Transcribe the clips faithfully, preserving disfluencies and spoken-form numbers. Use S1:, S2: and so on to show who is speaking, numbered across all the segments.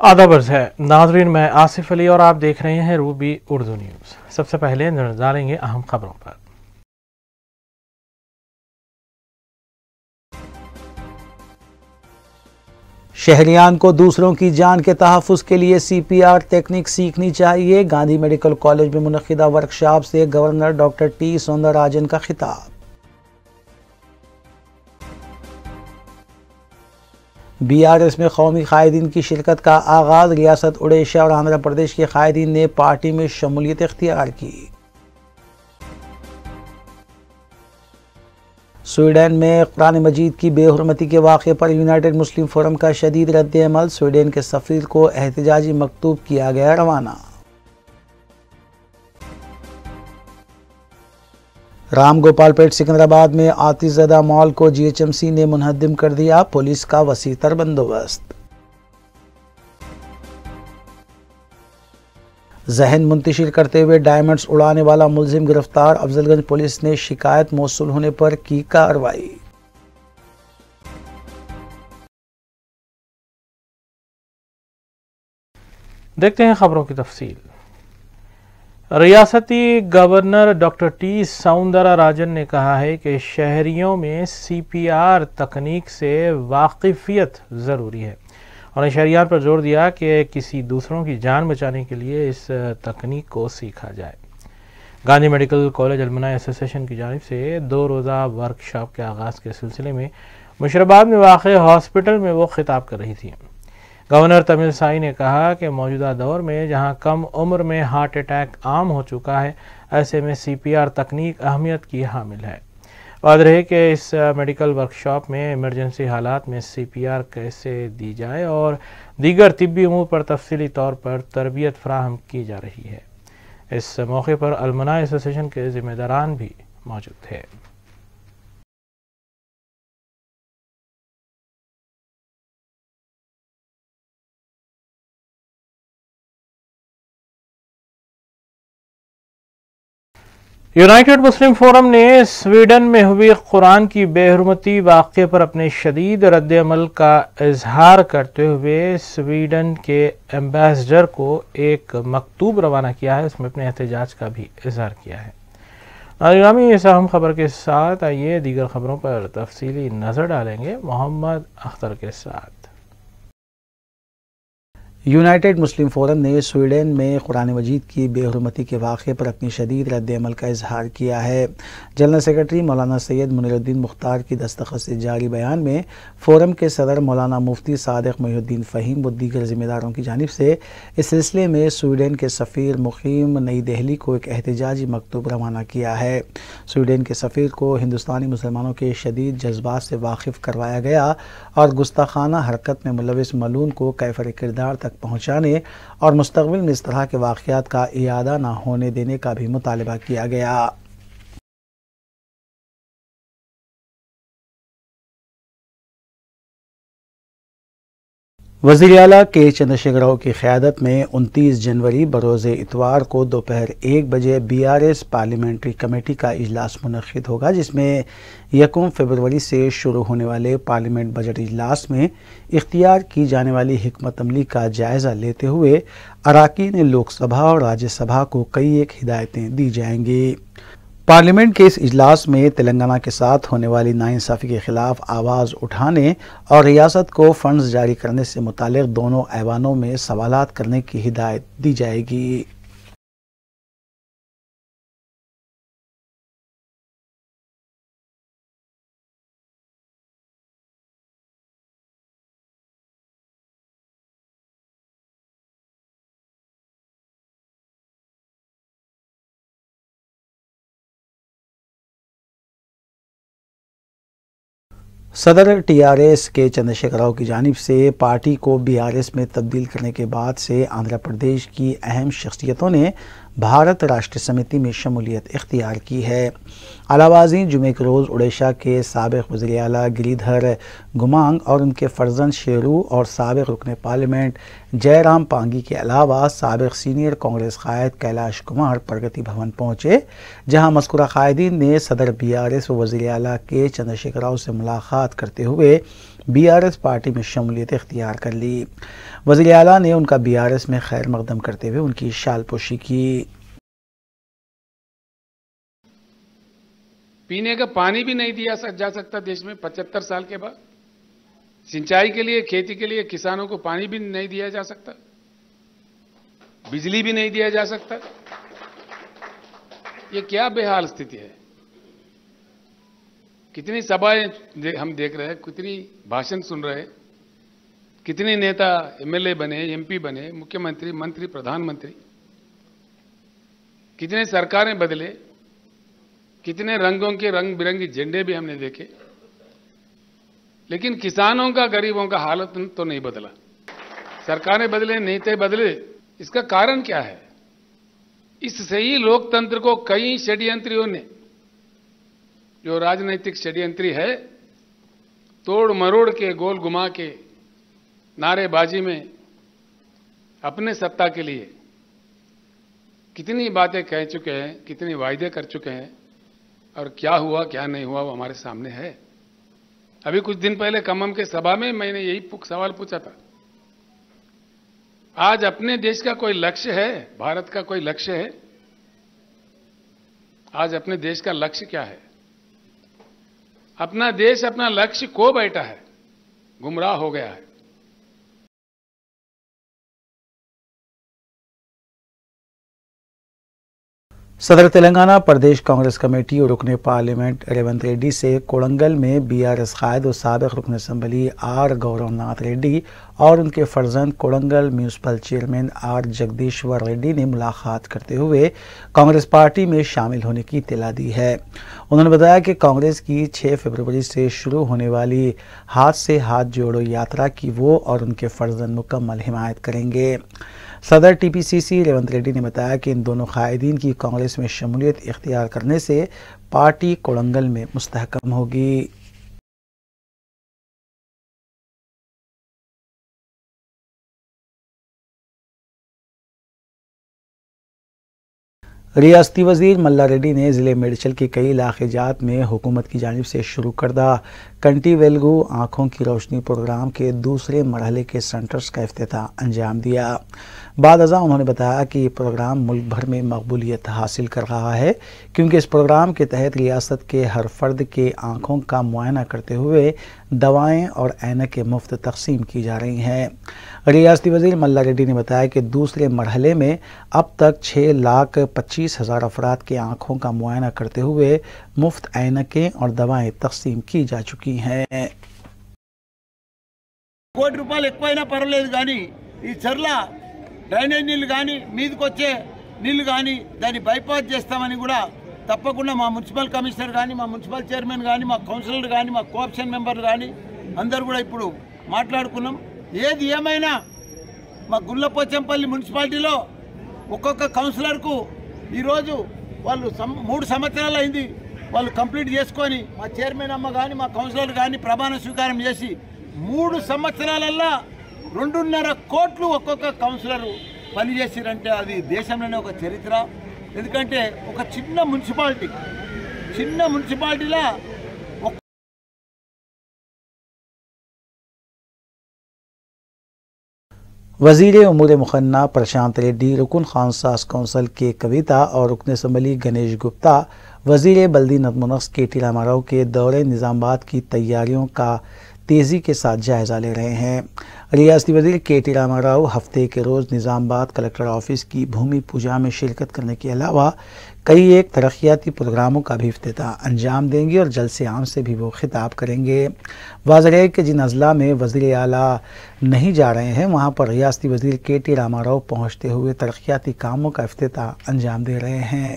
S1: आदाब अर्ज़ है नाज़रीन, मैं आसिफ अली और आप देख रहे हैं रूबी उर्दू न्यूज़। सबसे पहले नजर डालेंगे अहम खबरों पर।
S2: शहरियान को दूसरों की जान के तहफ़्फ़ुज़ के लिए सी पी आर टेक्निक सीखनी चाहिए। गांधी मेडिकल कॉलेज में मुनक़िदा वर्कशॉप से गवर्नर डॉक्टर टी सौंदरराजन का खिताब। बी आर एस में कौमी कायदीन की शिरकत का आगाज़। रियासत उड़ीसा और आंध्र प्रदेश के कायदीन ने पार्टी में शमूलियत इख्तियार की। स्वीडन में कुरान मजीद की बेहुरमती के वाक़े पर यूनाइटेड मुस्लिम फोरम का शदीद रद्द-ए-अमल। स्वीडन के सफ़ीर को एहतजाजी मकतूब किया गया रवाना। राम गोपालपेट सिकंदराबाद में आतिशज़दा मॉल को जी एच एम सी ने मुनहद्दिम कर दिया। पुलिस का वसीतर बंदोबस्त। जहन मुंतशिर करते हुए डायमंड्स उड़ाने वाला मुलजिम गिरफ्तार। अफजलगंज पुलिस ने शिकायत मौसूल होने पर की कार्रवाई।
S1: देखते हैं खबरों की तफसील। रियासती गवर्नर डॉक्टर टी सौंदरराजन ने कहा है कि शहरियों में सी पी आर तकनीक से वाकिफियत ज़रूरी है और शहरियान पर जोर दिया कि किसी दूसरों की जान बचाने के लिए इस तकनीक को सीखा जाए। Gandhi medical college alumni association की जानिब से दो रोज़ा वर्कशॉप के आगाज़ के सिलसिले में मुशराबाद में वाक़ हॉस्पिटल में वो खिताब कर रही थी। गवर्नर तमिलसाई ने कहा कि मौजूदा दौर में जहां कम उम्र में हार्ट अटैक आम हो चुका है, ऐसे में सी पी आर तकनीक अहमियत की हामिल है। वाज़ेह है कि इस मेडिकल वर्कशॉप में इमरजेंसी हालात में सी पी आर कैसे दी जाए और दीगर तिब्बी उमूर पर तफसीली तौर पर तरबियत फराहम की जा रही है। इस मौके पर अलमनाई एसोसिएशन के ज़िम्मेदारान भी मौजूद थे। यूनाइटेड मुस्लिम फोरम ने स्वीडन में हुई कुरान की बेहुरमती वाक़े पर अपने शदीद रद्द-ए-अमल का इजहार करते हुए स्वीडन के एम्बेसडर को एक मकतूब रवाना किया है। उसमें अपने एहतजाज का भी इजहार किया है। नाज़रीन, इस अहम खबर के साथ आइए दीगर खबरों पर तफसीली नज़र डालेंगे मोहम्मद अख्तर के साथ।
S2: यूनाइटेड मुस्लिम फोरम ने स्वीडन में कुरान मजीद की बेहुरमती के वाक़े पर अपनी शदीद रद्द-ए-अमल का इजहार किया है। जनरल सेक्रेटरी मौलाना सैयद मुनीरुद्दीन मुख्तार की दस्तखत से जारी बयान में फोरम के सदर मौलाना मुफ्ती सादिक मोहिउद्दीन फ़हीम व दीगर ज़िम्मेदारों की जानिब से इस सिलसिले में स्वीडन के सफ़ीर मुकीम नई दिल्ली को एक एहतजाजी मकतूब रवाना किया है। स्वीडन के सफ़ीर को हिंदुस्तानी मुसलमानों के शदीद जज्बात से वाकिफ़ करवाया गया और गुस्ताखाना हरकत में मुलविस मलून को कैफर किरदार तक पहुँचाने और मुस्तक़बिल में इस तरह के वाक़यात का इयादा न होने देने का भी मुतालबा किया गया। वज़ीर आला के चंद्रशेखर राव की क़यादत में उनतीस जनवरी बरोज़ इतवार को दोपहर एक बजे B R S parliamentary committee का इजलास मुनक़्क़िद होगा, जिसमें यकम फरवरी से शुरू होने वाले पार्लियामेंट बजट इजलास में इख्तियार की जाने वाली हिकमत अमली का जायज़ा लेते हुए अराकीन लोकसभा और राज्यसभा को कई एक हिदायतें दी जाएंगी। पार्लियामेंट के इस इजलास में तेलंगाना के साथ होने वाली नाइंसाफ़ी के खिलाफ आवाज़ उठाने और रियासत को फंड्स जारी करने से मुताल्लिक़ दोनों ऐवानों में सवालात करने की हिदायत दी जाएगी। सदर टी आर एस के चंद्रशेखर राव की जानिब से पार्टी को बी आर एस में तब्दील करने के बाद से आंध्र प्रदेश की अहम शख्सियतों ने भारत राष्ट्र समिति में शमूलियत इख्तियार की है। अलावाज़ी जुमे के रोज़ उड़ीसा के साबिक़ वज़ीर आला गिरिधर गुमांग और उनके फ़र्जंद शेरू और साबिक़ रुकन पार्लियामेंट जयराम पांगी के अलावा साबिक़ सीनियर कांग्रेस कायद कैलाश कुमार प्रगति भवन पहुँचे, जहाँ मज़कूरा कायदीन ने सदर बी आर एस व वज़ीर आला के चंद्रशेखर राव से मुलाकात करते हुए बी आर एस पार्टी में शमूलियत इख्तियार कर ली। वज़ीर आला ने उनका बी आर एस में खैर मकदम करते हुए उनकी शालपोशी की।
S3: पीने का पानी भी नहीं दिया जा सकता देश में पचहत्तर साल के बाद। सिंचाई के लिए, खेती के लिए किसानों को पानी भी नहीं दिया जा सकता, बिजली भी नहीं दिया जा सकता। ये क्या बेहाल स्थिति है। कितनी सभाएं दे, हम देख रहे हैं, कितनी भाषण सुन रहे हैं, कितने नेता एम एल ए बने, एम पी बने, मुख्यमंत्री, मंत्री, प्रधानमंत्री, कितने सरकारें बदले, कितने रंगों के रंग बिरंगी झंडे भी हमने देखे, लेकिन किसानों का, गरीबों का हालत तो नहीं बदला। सरकारें बदले, नेता बदले, इसका कारण क्या है? इससे ही लोकतंत्र को कई षड्यंत्रियों ने, जो राजनीतिक षड्यंत्री है, तोड़ मरोड़ के, गोल घुमा के, नारेबाजी में अपने सत्ता के लिए कितनी बातें कह चुके हैं, कितने वायदे कर चुके हैं, और क्या हुआ क्या नहीं हुआ वो हमारे सामने है। अभी कुछ दिन पहले खम्मम के सभा में मैंने यही सवाल पूछा था। आज अपने देश का कोई लक्ष्य है? भारत का कोई लक्ष्य है? आज अपने देश का लक्ष्य क्या है? अपना देश अपना लक्ष्य खो बैठा है, गुमराह हो गया है।
S2: सदर तेलंगाना प्रदेश कांग्रेस कमेटी और रुकने पार्लियामेंट रेवंत रेड्डी से कोड़ंगल में बी आर एस कायद और साबिक रुकन असम्बली आर गौरवनाथ रेड्डी और उनके फर्जंद Kodangal municipal chairman R Jagadishwar Reddy ने मुलाकात करते हुए कांग्रेस पार्टी में शामिल होने की इत्तला दी है। उन्होंने बताया कि कांग्रेस की छह फरवरी से शुरू होने वाली हाथ से हाथ जोड़ो यात्रा की वो और उनके फर्जंद मुकम्मल हिमायत करेंगे। सदर T P C C Revanth Reddy ने बताया कि इन दोनों कायदीन की कांग्रेस में शमूलियत इख्तियार करने से पार्टी कोड़ंगल में मुस्तहकम होगी। रियासती वजीर मल्ला रेड्डी ने ज़िले मेडचल के कई इलाके जात में हुकूमत की जानिब से शुरू करदा कंटी वेलगू आँखों की रोशनी प्रोग्राम के दूसरे मरहले के सेंटर्स का इफ्तिताह अंजाम दिया। बाद अज़ा उन्होंने बताया कि ये प्रोग्राम मुल्क भर में मकबूलियत हासिल कर रहा है, क्योंकि इस प्रोग्राम के तहत रियासत के हर फर्द के आँखों का मुआयना करते हुए दवाएँ और ऐनकें मुफ्त तकसीम की जा रही हैं। रियासती वजीर मल्ला रेड्डी ने बताया कि दूसरे मरहले में अब तक छः लाख पच्चीस हज़ार अफराद के आँखों का मुआयना करते हुए मुफ्त ऐनकें और दवाएं तकसीम की जा चुकी हैं।
S4: కోటి రూపాయలు ఎక్కువైనా పర్వాలేదు కానీ ఈ చర్ల డ్రైనేజ్ నీళ్లు కానీ మీదకి వచ్చే నీళ్లు కానీ దాన్ని బైపాస్ చేస్తామని కూడా తప్పకుండా మా మున్సిపల్ కమిషనర్ కానీ, మా మున్సిపల్ చైర్మన్ కానీ, మా కౌన్సిలర్ కానీ, మా కోఆప్షన్ మెంబర్లు కానీ అందరూ కూడా ఇప్పుడు మాట్లాడుకున్నాం। ఏది ఏమైనా మా గుల్లపోచంపల్లి మున్సిపాలిటీలో ఒక్కొక్క కౌన్సిలర్కు ఈరోజు వాళ్ళు మూడు సంవత్సరాలు అయింది వాళ్ళు కంప్లీట్ చేసుకొని, మా చైర్మన్ అమ్మ కానీ, మా కౌన్సిలర్ కానీ ప్రమాణ స్వీకారం చేసి మూడు సంవత్సరాలల్లా రెండున్నర కోట్లు ఒక్కొక్క కౌన్సిలర్ పనిచేసిరంటే అది దేశంలోనే ఒక చరిత్ర। ఎందుకంటే ఒక చిన్న మున్సిపాలిటీ చిన్న మున్సిపాలిటీలా
S2: वजीर उमूर मुखन्ना प्रशांत रेड्डी, रुकन खानसास कौंसल के कविता और रुकन असम्बली गणेश गुप्ता वजीर बल्दी नज़्म-ओ-नस्क़ के टी रामाराव के दौरे निज़ामाबाद की तैयारियों का तेज़ी के साथ जायज़ा ले रहे हैं। रियासती वज़ीर के टी रामाराव हफ्ते के रोज़ निज़ामाबाद कलेक्टर ऑफिस की भूमि पूजा में शिरकत करने के अलावा कई एक तरक्याती प्रोग्रामों का भी इफ्तिताह अंजाम देंगे और जलसे आम से भी वो खिताब करेंगे। वाज़ेह है कि जिन अज़ला में वज़ीर आला नहीं जा रहे हैं वहाँ पर रियासती वज़ीर के टी रामाराव पहुँचते हुए तरक्याती कामों का इफ्तिताह अंजाम दे रहे हैं।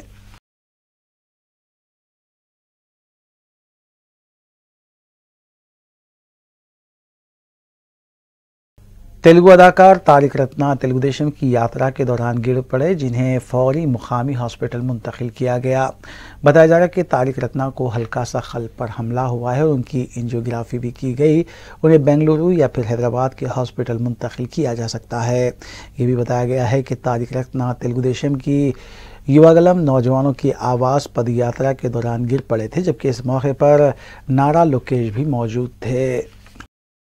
S2: तेलुगु अदाकार तारिक रत्ना तेलुगु देशम की यात्रा के दौरान गिर पड़े, जिन्हें फौरी मुकामी हॉस्पिटल मुंतकिल किया गया। बताया जा रहा है कि तारिक रत्ना को हल्का सा खल पर हमला हुआ है और उनकी एंजियोग्राफी भी की गई। उन्हें बेंगलुरु या फिर हैदराबाद के हॉस्पिटल मुंतकिल किया जा सकता है। ये भी बताया गया है कि तारिक रत्ना तेलुगु देशम की युवागलम नौजवानों की आवाज़ पदयात्रा के दौरान गिर पड़े थे, जबकि इस मौके पर नारा लोकेश भी मौजूद थे।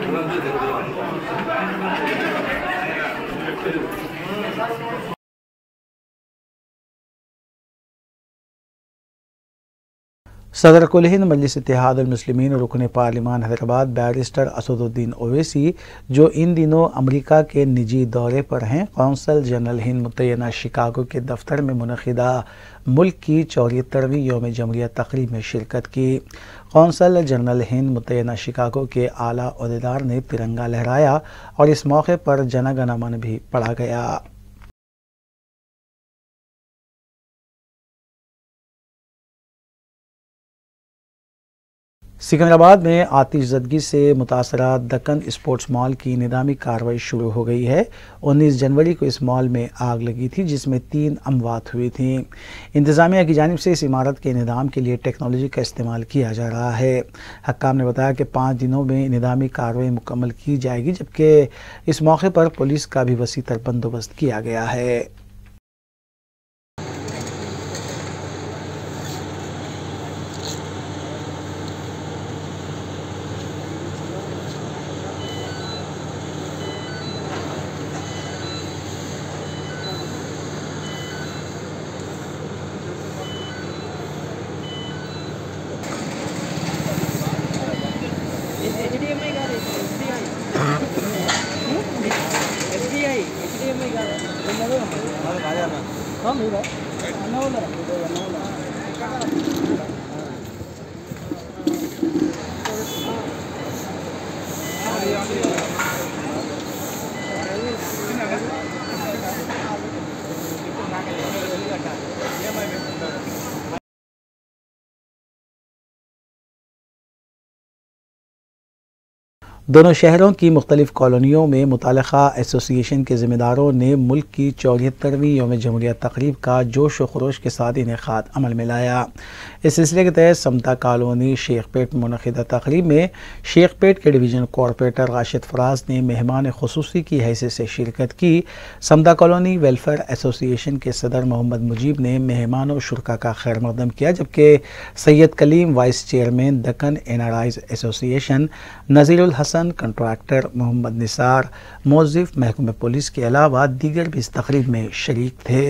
S2: सदर कुल हिंद मजलिस इत्तेहाद अल मुस्लिमीन रुकन पार्लिमान हैदराबाद बैरिस्टर असदुद्दीन ओवैसी, जो इन दिनों अमेरिका के निजी दौरे पर हैं, कौंसल जनरल हिंद मुतय्यना शिकागो के दफ्तर में मुनक़िदा मुल्क की चौहत्तरवीं यौम जमहूरियत तक़रीब में शिरकत की। कौंसल जनरल हिंद मुतय्यना शिकागो के आला ओहदेदार ने तिरंगा लहराया और इस मौके पर जन गण मन भी पढ़ा गया। सिकंदराबाद में आतिशज़दगी से मुतासरा दक्कन स्पोर्ट्स मॉल की निदामी कार्रवाई शुरू हो गई है। उन्नीस जनवरी को इस मॉल में आग लगी थी, जिसमें तीन अमवात हुई थी। इंतज़ामिया की जानिब से इस इमारत के निदाम के लिए टेक्नोलॉजी का इस्तेमाल किया जा रहा है। हक्काम ने बताया कि पाँच दिनों में निदामी कार्रवाई मुकम्मल की जाएगी, जबकि इस मौके पर पुलिस का भी वसी तर बंदोबस्त किया गया है। दोनों शहरों की मुख्तलिफ कॉलोनियों में मुताल्लिक़ा एसोसिएशन के ज़िम्मेदारों ने मुल्क की चौहत्तरवीं यौम जमहूरियत तक़रीब का जोश व खरोश के साथ इनेक़ाद अमल में लाया। इस सिलसिले के तहत समता कॉलोनी शेखपेट में मुनक़िदा तक़रीब में शेखपेट के डिवीज़न कॉरपोरेटर राशिद फराज ने मेहमान खुसूसी की हैसियत से शिरकत की। समता कॉलोनी वेलफेयर एसोसिएशन के सदर मोहम्मद मुजीब ने मेहमान और शुरका का खैर मकदम किया, जबकि Syed Kaleem vice chairman Deccan N R Is association, Nazirul Hasan contractor, Mohammed Nisar मौज़िफ़ महकमे पुलिस के अलावा दीगर भी इस तक़रीब में शरीक थे।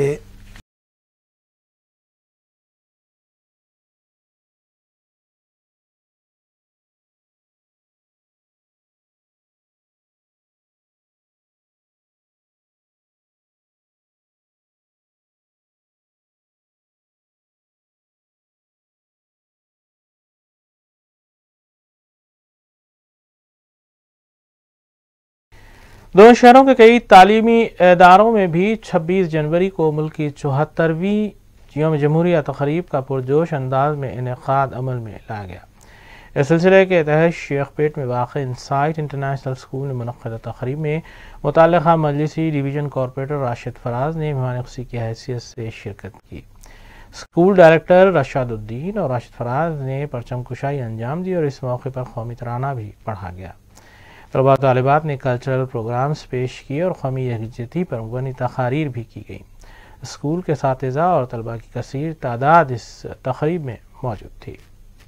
S1: दोनों शहरों के कई तालीमी इदारों में भी छब्बीस जनवरी को मुल्क की चौहत्तरवीं यौम जमहूरियत तक़रीब का पुरजोश अंदाज में इनेक़ाद अमल में लाया गया। इस सिलसिले के तहत शेखपेट में वाक़ इनसाइट इंटरनेशनल स्कूल में मुनक़्क़िदा तक़रीब में मुताल्लिक़ा मजलिसी डिवीज़न कॉरपोरेटर राशिद फराज ने मेहमान खुसूसी की हैसियत से शिरकत की। स्कूल डायरेक्टर रशादुद्दीन और राशिद फराज ने परचम कुशाई अंजाम दी और इस मौके पर कौमी तराना भी पढ़ा गया। तलबा तालिबात ने कल्चरल प्रोग्राम्स पेश किए और कौमी यकजहती पर गनी तकारीर भी की गई। स्कूल के सातिज़ा और तलबा की कसीर तादाद इस तक़रीब में मौजूद थी।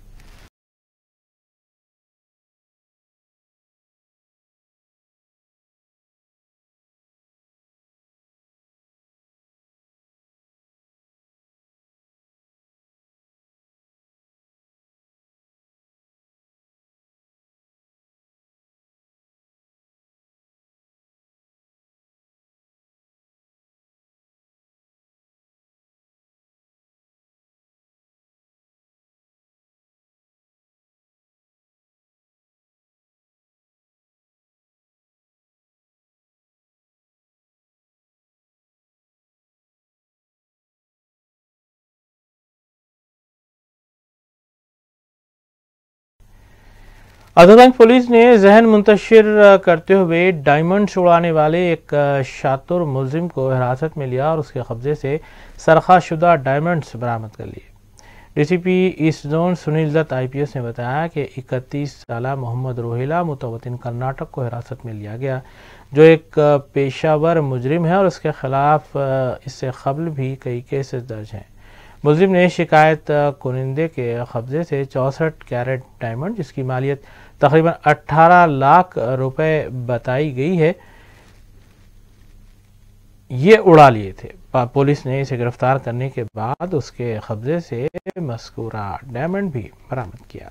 S1: अदरबैंक पुलिस ने जहन मुंतशिर करते हुए डायमंड्स उड़ाने वाले एक शातुर मुलजिम को हिरासत में लिया और उसके कब्जे से सरखाशुदा डायमंड्स बरामद कर लिए। DCP east zone Sunil Dutt IPS ने बताया कि इकतीस साला मोहम्मद रोहिला मुतवतिन कर्नाटक को हिरासत में लिया गया, जो एक पेशावर मुजरिम है और उसके खिलाफ इससे कबल भी कई केसेस दर्ज हैं। मुलजिम ने शिकायत कुनिंदे के कब्जे से चौंसठ कैरेट डायमंड, जिसकी मालियत तकरीबन अठारह लाख रुपए बताई गई है, ये उड़ा लिए थे। पुलिस ने इसे गिरफ्तार करने के बाद उसके कब्जे से मज़कूरा डायमंड भी बरामद किया।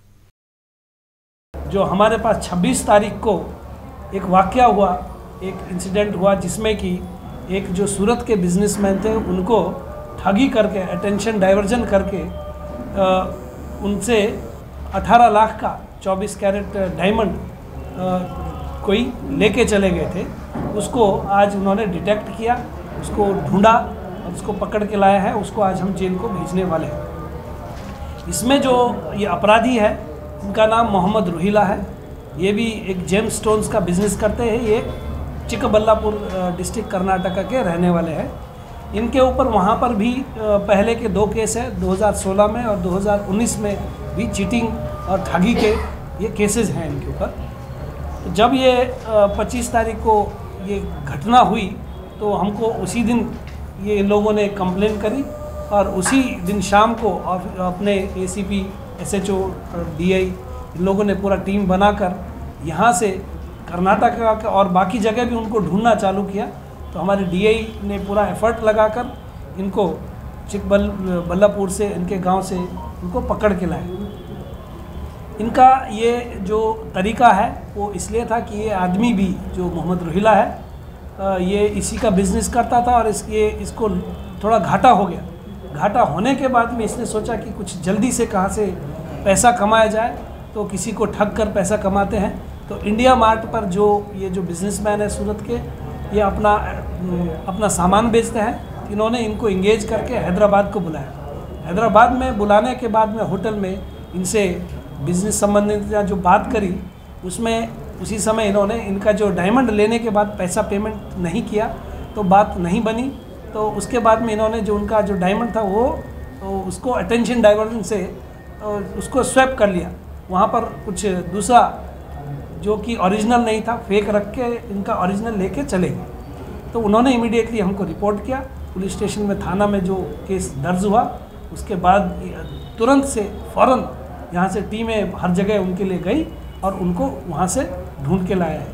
S5: जो हमारे पास छब्बीस तारीख को एक वाक़या हुआ, एक इंसिडेंट हुआ जिसमें कि एक जो सूरत के बिजनेसमैन थे उनको ठगी करके, अटेंशन डाइवर्जन करके आ, उनसे अठारह लाख का चौबीस कैरेट डायमंड कोई लेके चले गए थे। उसको आज उन्होंने डिटेक्ट किया, उसको ढूंढा और उसको पकड़ के लाया है। उसको आज हम जेल को भेजने वाले हैं। इसमें जो ये अपराधी है उनका नाम मोहम्मद रुहिला है। ये भी एक जेम स्टोन्स का बिजनेस करते हैं। ये चिकबल्लापुर डिस्ट्रिक्ट कर्नाटका के रहने वाले हैं। इनके ऊपर वहाँ पर भी पहले के दो केस है, दो हज़ार सोलह में और दो हज़ार उन्नीस में भी चीटिंग और ठगी के ये केसेस हैं इनके ऊपर। तो जब ये पच्चीस तारीख को ये घटना हुई तो हमको उसी दिन ये लोगों ने कंप्लेन करी और उसी दिन शाम को अपने एसीपी, एसएचओ, डीआई इन लोगों ने पूरा टीम बनाकर यहाँ से कर्नाटका का और बाकी जगह भी उनको ढूंढना चालू किया। तो हमारे डीआई ने पूरा एफर्ट लगाकर इनको चिकबल बल्लापुर से, इनके गांव से इनको पकड़ के लाए। इनका ये जो तरीका है वो इसलिए था कि ये आदमी भी जो मोहम्मद रुहिला है ये इसी का बिज़नेस करता था और इस ये इसको थोड़ा घाटा हो गया। घाटा होने के बाद में इसने सोचा कि कुछ जल्दी से कहाँ से पैसा कमाया जाए, तो किसी को ठग कर पैसा कमाते हैं। तो इंडिया मार्ट पर जो ये जो बिजनेसमैन है सूरत के, ये अपना अपना सामान बेचते हैं। इन्होंने इनको इंगेज करके हैदराबाद को बुलाया। हैदराबाद में बुलाने के बाद में होटल में इनसे बिज़नेस संबंधित जो बात करी, उसमें उसी समय इन्होंने इनका जो डायमंड लेने के बाद पैसा पेमेंट नहीं किया तो बात नहीं बनी। तो उसके बाद में इन्होंने जो उनका जो डायमंड था वो तो उसको अटेंशन डाइवर्जन से उसको स्वैप कर लिया। वहाँ पर कुछ दूसरा जो कि ओरिजिनल नहीं था, फेक रख के इनका ओरिजिनल लेके चले गए। तो उन्होंने इमीडिएटली हमको रिपोर्ट किया। पुलिस स्टेशन में, थाना में जो केस दर्ज हुआ, उसके बाद तुरंत से फ़ौरन यहाँ से टीमें हर जगह उनके लिए गई और उनको वहाँ से ढूंढ के लाया है।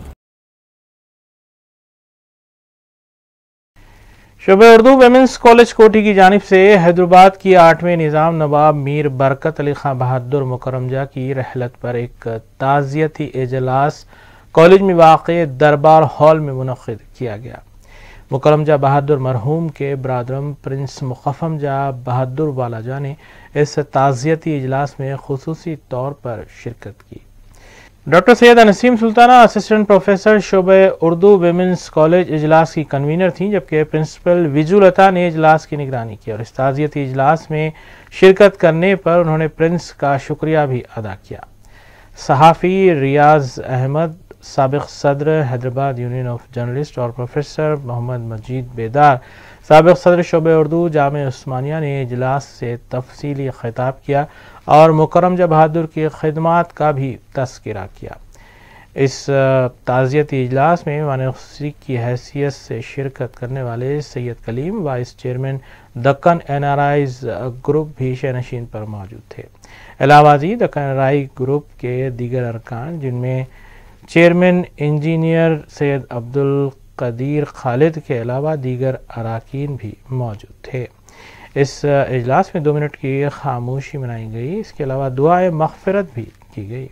S1: शोबे उर्दू वेमेंस कॉलेज कोठी की जानिब से हैदराबाद की आठवें निज़ाम नवाब मीर बरकत अली खां बहादुर मुकरमजा की रहलत पर एक ताज़ियती इजलास कॉलेज में वाक़े दरबार हॉल में मुनक़्क़िद किया गया। मुकरमजा बहादुर मरहूम के बरादरम प्रिंस मुक़फ़मजा बहादुर वालाजा ने इस ताज़ियती इजलास में ख़ुसूसी तौर पर शिरकत की। Doctor Syeda Naseem Sultana assistant professor शोबे उर्दू वेमेंस कॉलेज इजलास की कन्वीनर थीं, जबकि प्रिंसिपल विजुलता ने इजलास की निगरानी की और इस ताज़ियती इजलास में शिरकत करने पर उन्होंने प्रिंस का शुक्रिया भी अदा किया। सहाफ़ी रियाज अहमद, साबिक़ सदर हैदराबाद यूनियन ऑफ जर्नलिस्ट और प्रोफेसर मोहम्मद मजीद बेदार, साबिक़ सदर शोबे उर्दू जामे उस्मानिया ने इजलास से तफसीली खिताब किया और मुकरमजा बहादुर की खिदमात का भी तज़किरा किया। इस ताज़ियती इजलास में मानख़ुसी की हैसियत से शिरकत करने वाले Syed Kaleem, vice chairman Deccan N R Is group भी शहनशीन पर मौजूद थे। इलाहाबादी Deccan N R I group के दीगर अरकान, जिनमें चेयरमैन इंजीनियर सैयद अब्दुल कदीर खालिद के अलावा दीगर अराकीन भी मौजूद थे। इस इजलास में दो मिनट की खामोशी मनाई गई। इसके अलावा दुआए मग़फ़िरत भी की गई।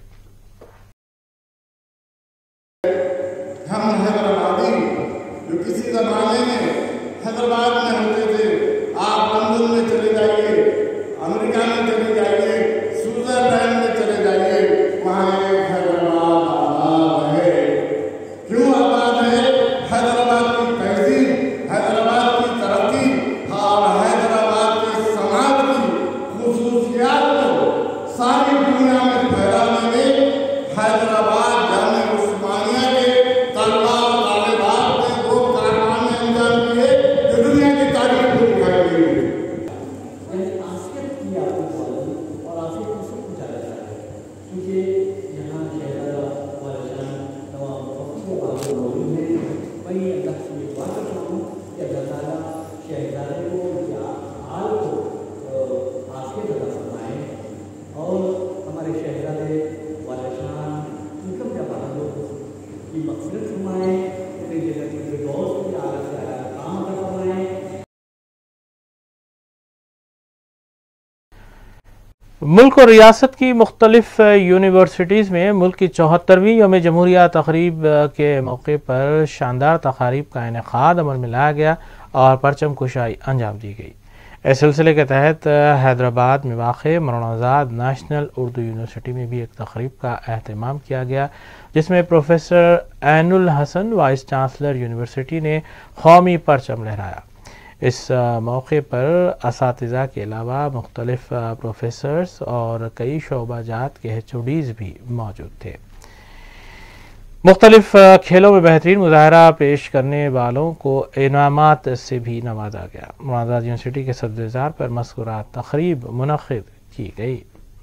S6: हम हैदराबादी जो किसी ज़माने में हैदराबाद में होते थे, आप लंदन में चले जाइए, अमेरिका में चले जाइए, स्विट्जरलैंड में चले जाइए, वहाँ एक हैदराबाद आबाद है। क्यों आबाद है? हैदराबाद की तहजीब, हैदराबाद की तरक्की और हैदराबाद के समाज की खुसूसियात को सारी दुनिया में फैलाने में हैदराबाद जामे उस्मानिया के तलबा और तालिबात ने वो कारनामे अंजाम दिए जो दुनिया की तारीख में दिखाई गई है।
S7: और हमारे शहजादे वाले मकसद फरमाए, अपनी जगह की दोस्त काम कर फरमाए।
S1: मुल्क और रियासत की मुख्तलिफ यूनिवर्सिटीज़ में मुल्क की चौहत्तरवीं यौम जमहूरिया तकरीब के मौके पर शानदार तकारीब का इनेकाद अमल में लाया गया और परचम कुशाई अंजाम दी गई। इस सिलसिले के तहत हैदराबाद में वाक़े मौलाना नेशनल उर्दू यूनिवर्सिटी में भी एक तकरीब का अहतमाम किया गया, जिसमें professor Ainul Hasan vice chancellor university ने कौमी परचम लहराया। इस मौके पर असातिज़ा के अलावा मुख्तलिफ प्रोफेसर्स और कई शोबाजात के एच ओ डीज़ भी मौजूद थे। मुख्तलिफ खेलों में बेहतरीन मुजाहरा पेश करने वालों को इनामात से भी नवाजा गया। मौलाना यूनिवर्सिटी के सदर पर मज़कूरा तक़रीब मुनक़्क़िद की गई।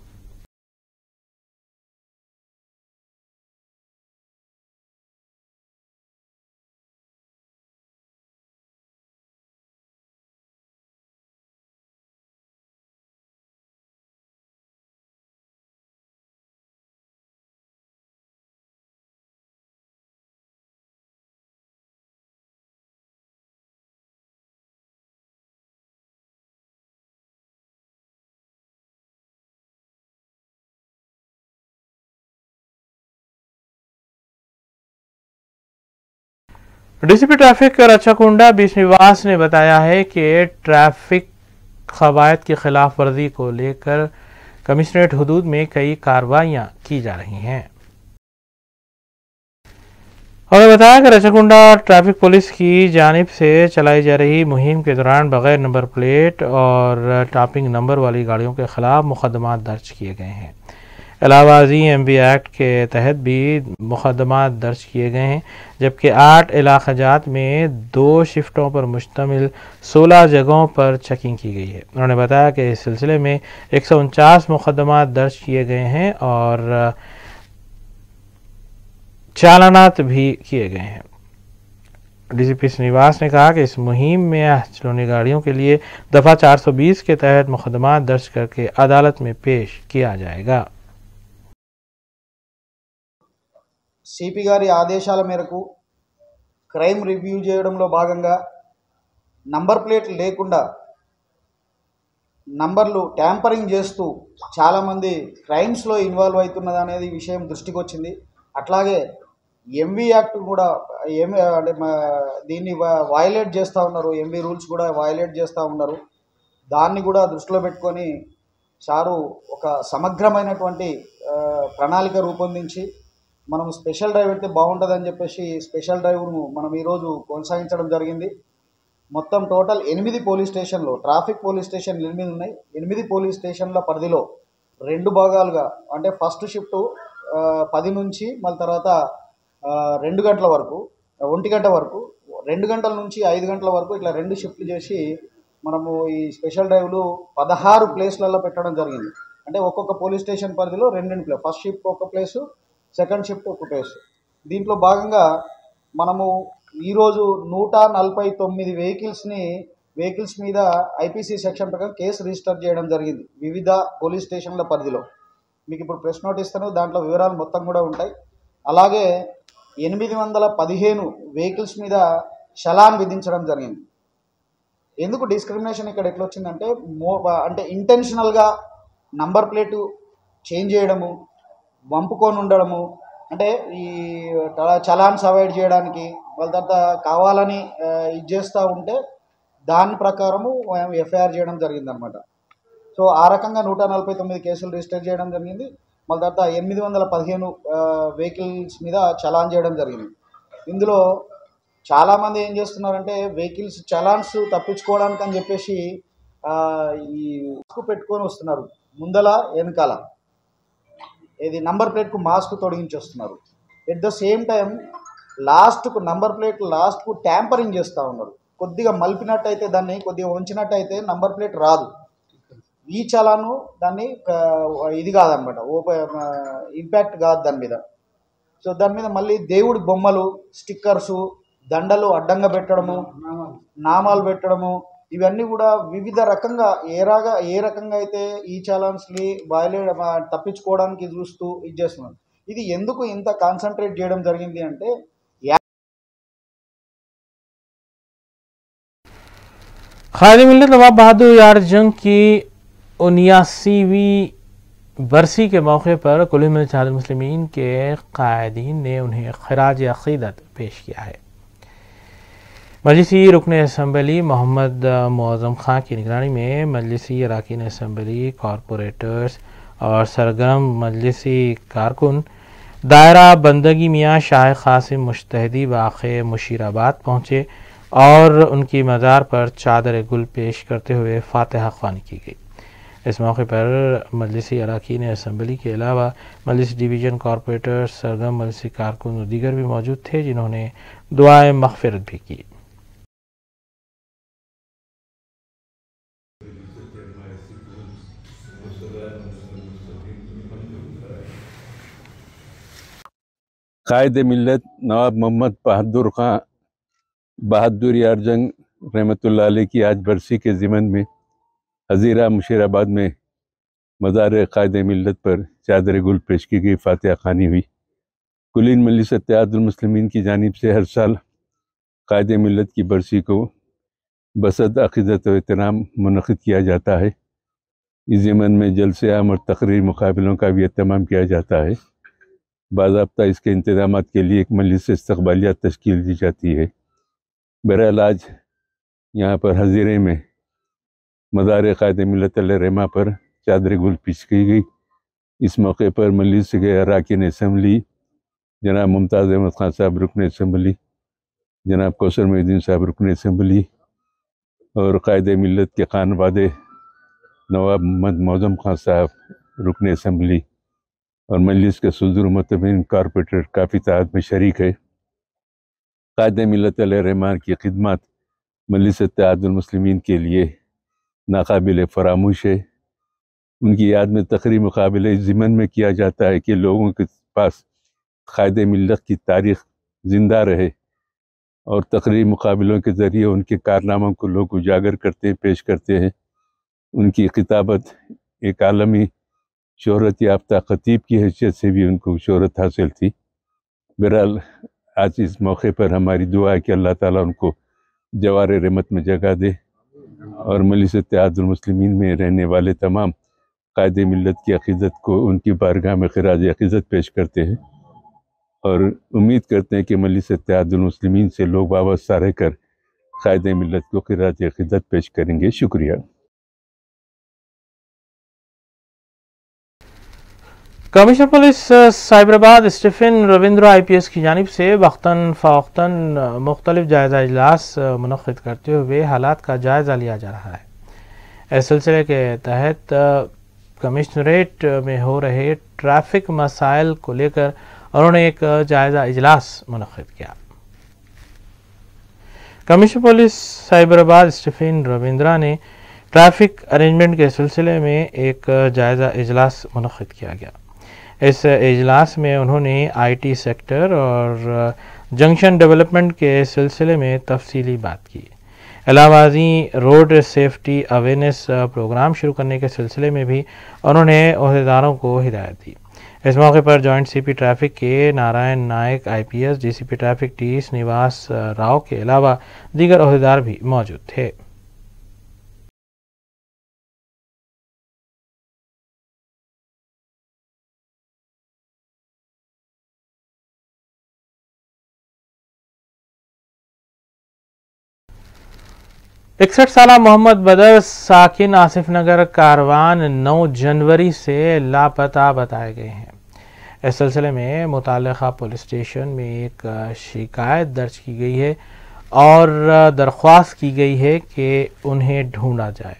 S1: डीसीपी ट्रैफिक रचाकुंडा बिश्निवास ने बताया है कि ट्रैफिक क़वायद की खिलाफ वर्जी को लेकर कमिश्नरेट हुदूद में कई कार्रवाइयां की जा रही हैं। उन्होंने बताया कि रचाकुंडा ट्रैफिक पुलिस की जानिब से चलाई जा रही मुहिम के दौरान बगैर नंबर प्लेट और टॉपिंग नंबर वाली गाड़ियों के खिलाफ मुकदमा दर्ज किए गए हैं। इलाहाबादी एम बी एक्ट के तहत भी मुकदमा दर्ज किए गए हैं, जबकि आठ इलाक़ाजात में दो शिफ्टों पर मुश्तमिल सोलह जगहों पर चेकिंग की गई है। उन्होंने बताया कि इस सिलसिले में एक सौ उनचास मुकदमा दर्ज किए गए हैं और चालानात भी किए गए हैं। डीसीपी श्रीनिवास ने कहा कि इस मुहिम में चलौनी गाड़ियों के लिए दफ़ा चार सौ बीस के तहत मुकदमा दर्ज करके अदालत में पेश किया जाएगा।
S8: సిపి గారి ఆదేశాల మేరకు క్రైమ్ రివ్యూ చేయడంలో భాగంగా నంబర్ ప్లేట్ లేకుండా నంబర్లు ట్యాంపరింగ్ చేస్తూ చాలామంది క్రైమ్స్లో ఇన్వాల్వ్ అవుతున్నది అనేది విషయం దృష్టికి వచ్చింది. అట్లాగే ఎంవి యాక్ట్ కూడా ఏం అంటే దీన్ని వయలేట్ చేస్తూ ఉన్నారు, ఎంవి రూల్స్ కూడా వయలేట్ చేస్తూ ఉన్నారు. దాన్ని కూడా దృష్టిలో పెట్టుకొని సారు ఒక సమగ్రమైనటువంటి ప్రణాళిక రూపొందించి మనం స్పెషల్ డ్రైవ్ అయితే బాగుంటుందని చెప్పేసి స్పెషల్ డ్రైవ్ను మనం ఈరోజు కొనసాగించడం జరిగింది. మొత్తం టోటల్ ఎనిమిది పోలీస్ స్టేషన్లో ట్రాఫిక్ పోలీస్ స్టేషన్లు ఎనిమిది ఉన్నాయి. ఎనిమిది పోలీస్ స్టేషన్ల పరిధిలో రెండు భాగాలుగా అంటే ఫస్ట్ షిఫ్ట్ పది నుంచి మళ్ళీ తర్వాత రెండు గంటల వరకు ఒంటి గంట వరకు రెండు గంటల నుంచి ఐదు గంటల వరకు ఇట్లా రెండు షిఫ్ట్లు చేసి మనము ఈ స్పెషల్ డ్రైవ్లు పదహారు ప్లేస్లలో పెట్టడం జరిగింది. అంటే ఒక్కొక్క పోలీస్ స్టేషన్ పరిధిలో రెండు రెండు ప్లేస్, ఫస్ట్ షిఫ్ట్ ఒక ప్లేసు, సెకండ్ షిఫ్ట్ ఒక ప్లేస్. దీంట్లో భాగంగా మనము ఈరోజు నూట నలభై తొమ్మిది వెహికల్స్ని వెహికల్స్ మీద ఐపీసీ సెక్షన్ ప్రకారం కేసు రిజిస్టర్ చేయడం జరిగింది వివిధ పోలీస్ స్టేషన్ల పరిధిలో. మీకు ఇప్పుడు ప్రెస్ నోట్ ఇస్తాను, దాంట్లో వివరాలు మొత్తం కూడా ఉంటాయి. అలాగే ఎనిమిది వందల పదిహేను వెహికల్స్ మీద చలాన్ విధించడం జరిగింది. ఎందుకు డిస్క్రిమినేషన్ ఇక్కడ ఎట్లా వచ్చిందంటే మో అంటే ఇంటెన్షనల్గా నంబర్ ప్లేటు చేంజ్ చేయడము, వంపుకొని ఉండడము, అంటే ఈ చలాన్స్ అవాయిడ్ చేయడానికి వాళ్ళ తర్వాత కావాలని ఇది చేస్తూ ఉంటే దాని ప్రకారము ఎఫ్ఐఆర్ చేయడం జరిగిందనమాట. సో ఆ రకంగా నూట నలభై తొమ్మిది కేసులు రిజిస్టర్ చేయడం జరిగింది. మళ్ళీ తర్వాత ఎనిమిది వందల పదిహేను వెహికల్స్ మీద చలాన్ చేయడం జరిగింది. ఇందులో చాలామంది ఏం చేస్తున్నారంటే వెహికల్స్ చలాన్స్ తప్పించుకోవడానికి అని చెప్పేసి ఈ పెట్టుకొని వస్తున్నారు, ముందల వెనకాల ఇది నంబర్ ప్లేట్కు మాస్క్ తొడిగించి వస్తున్నారు. ఎట్ ద సేమ్ టైం లాస్ట్కు నంబర్ ప్లేట్ లాస్ట్కు ట్యాంపరింగ్ చేస్తూ ఉన్నారు. కొద్దిగా మలిపినట్టయితే దాన్ని కొద్దిగా ఉంచినట్టయితే నంబర్ ప్లేట్ రాదు. ఈ చలాను దాన్ని ఇది కాదనమాట, ఓపెన్ ఇంపాక్ట్ కాదు దాని మీద. సో దాని మీద మళ్ళీ దేవుడి బొమ్మలు, స్టిక్కర్సు, దండలు అడ్డంగా పెట్టడము, నామాలు పెట్టడము, ఇవన్నీ కూడా వివిధ రకంగా ఏ రాగా ఏ రకంగా అయితే ఈ చలాన్స్ని వయలేట్ తప్పించుకోవడానికి చూస్తూ ఇది చేస్తున్నారు. ఇది ఎందుకు ఇంత కాన్సన్ట్రేట్ చేయడం జరిగింది అంటే
S1: क़ायद मिल्लत नवाब बहादुर यार जंग की उन्यासीवीं बरसी के मौके पर कुल इत्तेहादुल मुस्लिमीन के कायदीन ने उन्हें खराज अक़ीदत पेश किया है। मजलिसी रुकन असम्बली मोहम्मद मुअज़्ज़म खां की निगरानी में मजलिसी अरकान असम्बली, कॉरपोरेटर्स और सरगर्म मजलिसी कारकुन दायरा बंदगी मियाँ शाह क़ासिम मुश्तहदी वाक़े मुशीराबाद पहुँचे और उनकी मज़ार पर चादर गुल पेश करते हुए फातिहा ख़्वानी की गई। इस मौके पर मजलिसी अरकान असम्बली के अलावा मजलिस डिवीज़न, कॉरपोरेटर, सरगर्म मजलिसी कारकुन और दीगर भी मौजूद थे, जिन्होंने दुआए मग़फ़िरत भी की।
S9: क़ायद मिल्लत नवाब मोहम्मद बहादुर खां बहादुर यार जंग रहमतुल्लाह अलैह की आज बरसी के ज़िमन में हज़ीरा मुशीराबाद में मज़ार क़ायद मिल्लत पर चादर गुल पेश की गई, फातिहा ख़्वानी हुई। कुलीन मजलिस इत्तेहादुल मुस्लिमीन की जानिब से हर साल क़ायद मिल्लत की बरसी को बसद अक़ीदत व एहतराम मुनक़िद किया जाता है। इस ज़िमन में जलसे आम और तक़रीर मुक़ाबलों का भी एहतमाम किया जाता है। बाज़ाब्ता इसके इंतज़ामात के लिए एक मजलिस इस्तक़बालिया तश्कील दी जाती है। बहरहाल आज यहाँ पर हज़ीरे में मज़ार क़ायद मिल्लत अलैहिर्रहमा पर चादर गुल पेश की गई। इस मौके पर मजलिस के अरकान असम्बली जनाब मुमताज़ अहमद खान साहब रुकन असम्बली, जनाब कौसर मोहिउद्दीन साहब रुकन असम्बली और क़ायद मिल्लत के खानवादे नवाब मोहम्मद मुअज़्ज़म खान साहब रुकन असम्बली और मजलिस के सदर मुतमिन कॉरपोरेटर काफ़ी तादाद में शरीक है। क़ायद मिल्लत अलैहिर्रहमा की खिदमत मजलिस इत्तेहादुल मुस्लिमीन के लिए नाकाबिल फरामोश है। उनकी याद में तक़रीर मुक़ाबले इस ज़िमन में किया जाता है कि लोगों के पास क़ायद मिल्लत की तारीख़ ज़िंदा रहे और तक़रीर मुक़ाबलों के ज़रिए उनके कारनामों को लोग उजागर करते हैं, पेश करते हैं। उनकी खिताबत एक आलमी शोहरत याफ्ता ख़तीब की हैसियत से भी उनको शोहरत हासिल थी। बहरहाल आज इस मौके पर हमारी दुआ है कि अल्लाह ताला उनको जवार रहमत में जगह दे और मजलिस इत्तेहादुल मुस्लिमीन में रहने वाले तमाम क़ायद मिल्लत की अक़ीदत को उनकी बारगाह में ख़िराज अक़ीदत पेश करते हैं और उम्मीद करते हैं कि मजलिस इत्तेहादुल मुस्लिमीन से लोग वाबस्ता रहकर क़ायद मिल्लत को ख़िराज अक़ीदत पेश करेंगे। शुक्रिया।
S1: Commissioner police Cyberabad Stephen Ravindra I P S की जानिब से वक्तन फ़वक्तन मुख्तलिफ जायज़ा इजलास मुनक़्क़िद करते हुए हालात का जायज़ा लिया जा रहा है। इस सिलसिले के तहत कमिश्नरेट में हो रहे ट्रैफिक मसाइल को लेकर उन्होंने एक जायज़ा इजलास मुनक़्क़िद किया। Commissioner police Cyberabad Stephen Ravindra ने ट्रैफिक अरेंजमेंट के सिलसिले में एक जायज़ा इजलास मुनक़्क़िद किया गया। इस इजलास में उन्होंने आई टी सेक्टर और जंक्शन डेवलपमेंट के सिलसिले में तफसीली बात की। इलाहाबादी रोड सेफ्टी अवेयरनेस प्रोग्राम शुरू करने के सिलसिले में भी उन्होंने अहदेदारों को हिदायत दी। इस मौके पर जॉइंट सी पी ट्रैफिक के Narayan Nayak I P S, D C P traffic T Srinivas Rao के अलावा दीगर अहदेदार भी मौजूद थे। इकसठ साल मोहम्मद बदर साकिन आसिफ नगर कारवान नौ जनवरी से लापता बताए गए हैं। इस सिलसिले में मुताल्लिक़ा पुलिस स्टेशन में एक शिकायत दर्ज की गई है और दरख्वास्त की गई है कि उन्हें ढूंढा जाए।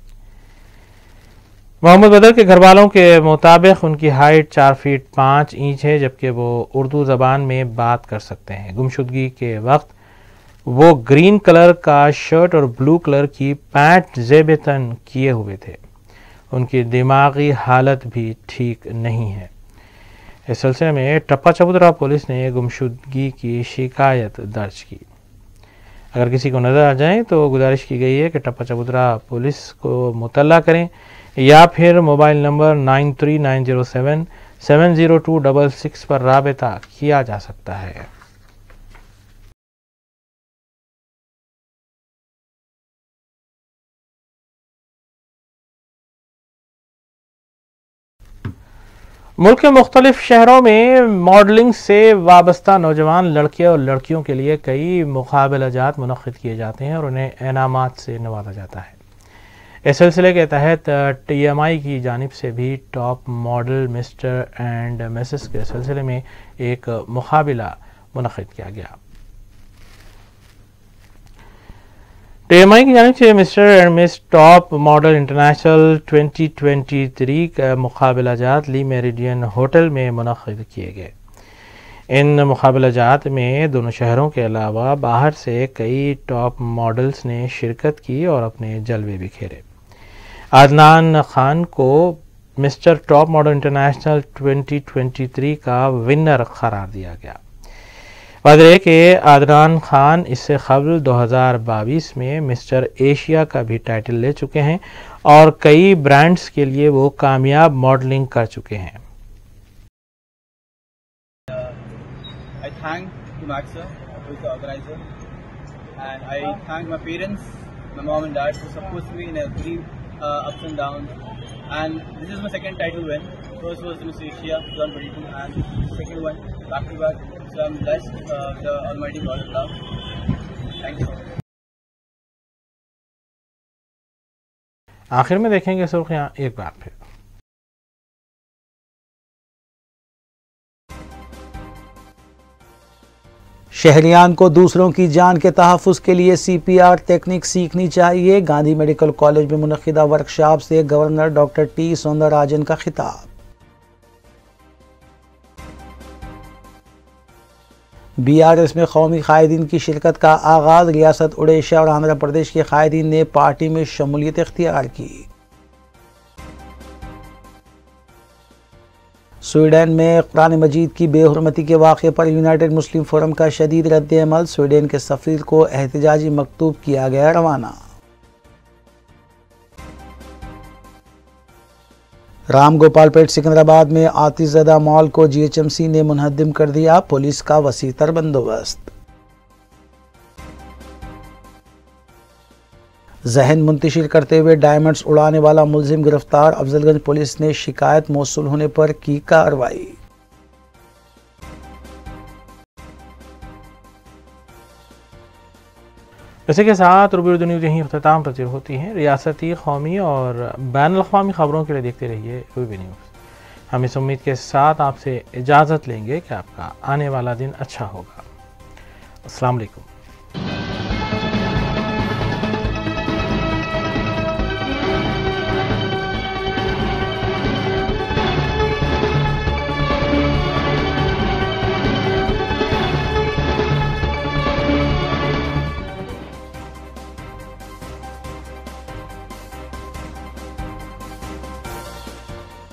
S1: मोहम्मद बदर के घर वालों के मुताबिक उनकी हाइट चार फीट पाँच इंच है, जबकि वो उर्दू ज़बान में बात कर सकते हैं। गुमशुदगी के वक्त वो ग्रीन कलर का शर्ट और ब्लू कलर की पैंट ज़ेब-ए-तन किए हुए थे। उनकी दिमागी हालत भी ठीक नहीं है। इस सिलसिले में टप्पा चबूतरा पुलिस ने गुमशुदगी की शिकायत दर्ज की। अगर किसी को नज़र आ जाए तो गुजारिश की गई है कि टप्पा चबूतरा पुलिस को मुतल्ला करें या फिर mobile number nine three nine zero seven seven zero two double six पर राबता किया जा सकता है। मुल्क के मुख्तलिफ शहरों में मॉडलिंग से वाबस्ता नौजवान लड़के और लड़कियों के लिए कई मुकाबलाजात मुनक्किद किए जाते हैं और उन्हें इनामात से नवाजा जाता है। इस सिलसिले के तहत टी एम आई की जानिब से भी top model mister and Mrs के सिलसिले में एक मुकाबला मुनक्किद किया गया। टी एम आई की जानिब से mister and miss top model international twenty twenty three का मुकाबलाजात ली मेरिडियन होटल में मुनक्किद किए गए। इन मुकाबलाजात में दोनों शहरों के अलावा बाहर से कई टॉप मॉडल्स ने शिरकत की और अपने जलवे बिखेरे। अदनान खान को mister top model international twenty twenty three का विनर करार दिया गया। वादे के अदनान खान इससे कबल दो हज़ार बाईस में मिस्टर एशिया का भी टाइटल ले चुके हैं और कई ब्रांड्स के लिए वो कामयाब मॉडलिंग कर चुके हैं।
S10: I thank Max sir, who is the organizer, and I thank my parents, my mom and dad, who supported me in every uh, ups and downs. And this is my second title win. First was Miss Asia twenty twenty-two, and second one back to back. So I'm blessed uh, with the Almighty God of love. Thank you so much.
S1: आखिर में देखेंगे सुर्खियां एक बार फिर।
S2: शहरियान को दूसरों की जान के तहफ़्फ़ुज़ के लिए सी पी आर टेक्निक सीखनी चाहिए। गांधी मेडिकल कॉलेज में मुनक़िदा वर्कशॉप से गवर्नर डॉक्टर टी सौंदरराजन का खिताब। बी आर एस में कौमी कायदीन की शिरकत का आगाज़। रियासत उड़ीसा और आंध्र प्रदेश के कायदीन ने पार्टी में शमूलियत इख्तियार की। स्वीडन में कुरान मजीद की बेहुरमती के वाक़े पर यूनाइटेड मुस्लिम फोरम का शदीद रद्द-ए-अमल। स्वीडन के सफ़ीर को एहतजाजी मकतूब किया गया रवाना। राम गोपालपेट सिकंदराबाद में आतिशज़दा मॉल को जी एच एम सी ने मुनहद्दिम कर दिया। पुलिस का वसीतर बंदोबस्त। जहन मुंतशिर करते हुए डायमंड्स उड़ाने वाला मुलजिम गिरफ्तार। अफजलगंज पुलिस ने शिकायत मौसूल होने पर की कार्रवाई।
S1: इसी के साथ रूबरू न्यूज़ यहीं अख्ताम पजीर होती है। रियासती, कौमी और बैनुल-अक़वामी खबरों के लिए देखते रहिए रूबरू न्यूज़। हम इस उम्मीद के साथ आपसे इजाज़त लेंगे कि आपका आने वाला दिन अच्छा होगा। अस्सलाम वालेकुम।